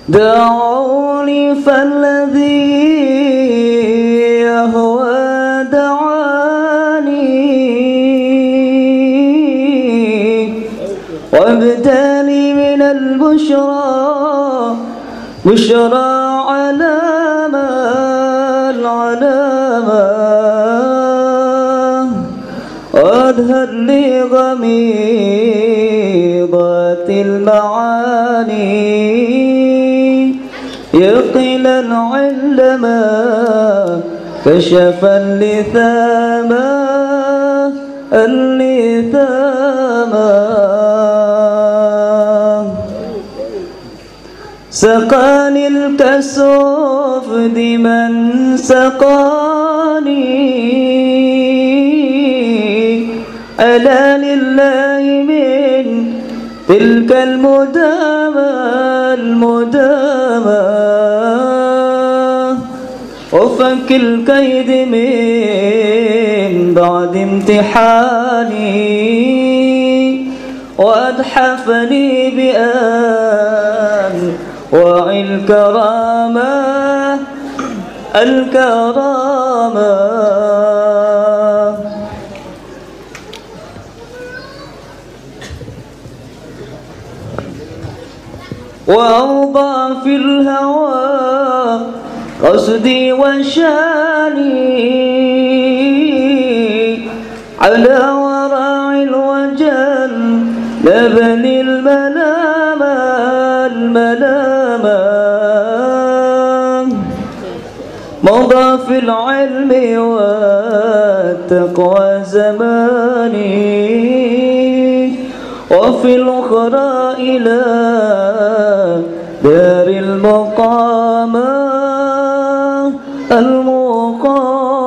دعوني فالذي يهوى دعاني وابتلي من البشرى بشرى علامة واذهب لي غميضات المعاني يقينا علما كشف اللثاما سقاني الكسوفد من سقاني ألا لله من تلك المدامى وفك الكيد من بعد امتحاني وأتحفني بأن وعي الكرامة وأوضع في الهوى قصدي وشاني على وراع الوجل نبني الملام مضى في العلم والتقوى زماني وفي الأخرى إلى دار المقام